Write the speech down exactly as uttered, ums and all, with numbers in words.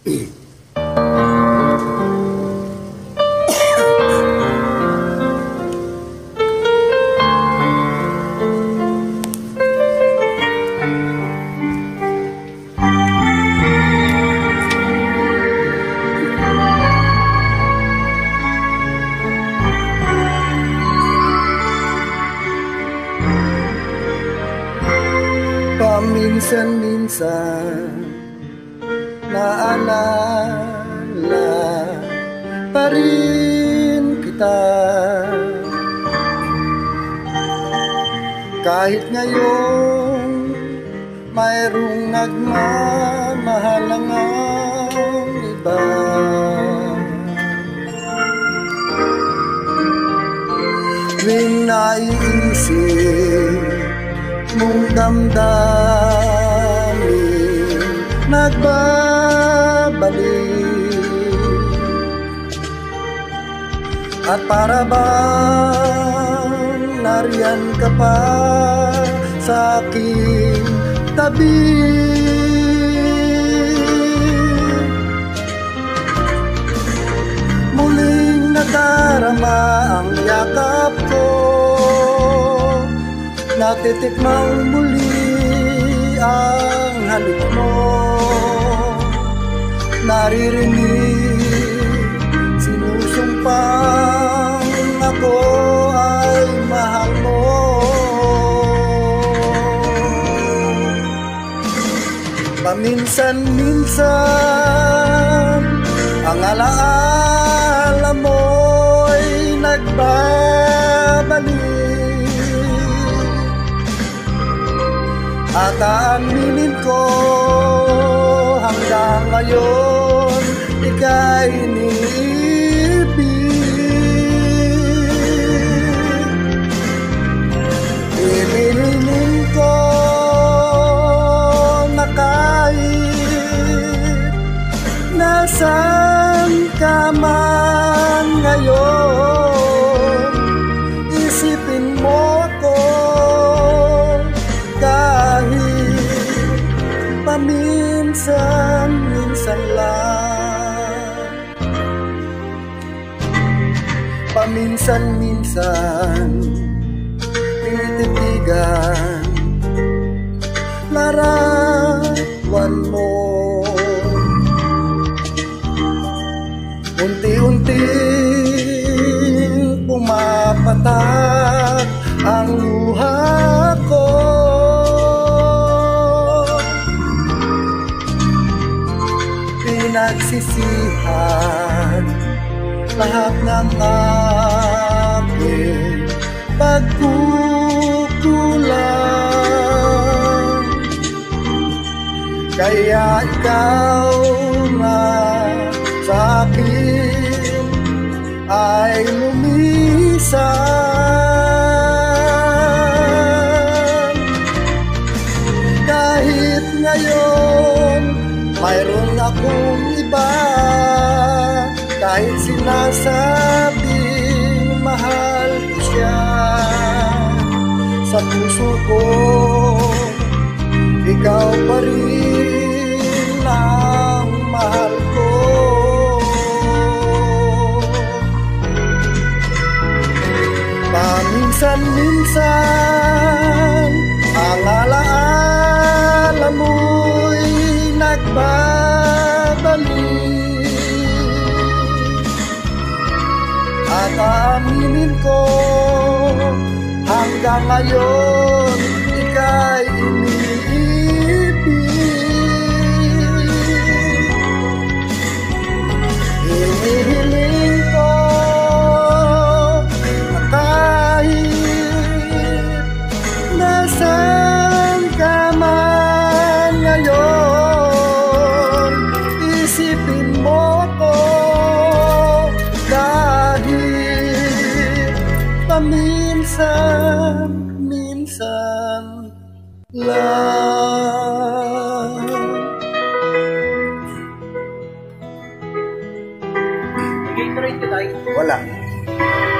Paminsan-minsan naalala pa rin kita, kahit ngayon mayroong nagmamahal ang iba. Tuwing naiisip mong damdamin nagbabalik, at para bang nariyan ka pa sa aking tabi. Muling nadarama ang yakap ko, natitikmang muli ang halik mo, naririnig sinusumpang ako ay mahal mo. Paminsan-minsan ang alaala mo'y nagbabalik, at aaminin ko hanggang ngayon ika'y iniibig. Inilinin ko na kahit nasaan ka man ngayon, isipin mo ako paminsan-minsan lang. Paminsan-minsan tinititigan larawan mo, unti-unting pumapatak ang luha ko. Pinagsisihan lahat ng aking pagkukulang, kaya ikaw na sa akin ay lumisan. Kahit ngayon mayroon akong iba, kahit sinasabing mahal ko siya, sa puso ko ikaw pa rin ang mahal ko. Paminsan-minsan ang alaala mo'y nagbabalik, at aaminin ko hanggang ngayon ika'y iniibig. Hinihiling ko na kahit nasaan ka man ngayon, isipin mo ko kahit paminsan-minsan lang. Gatorade ka tayo? Wala.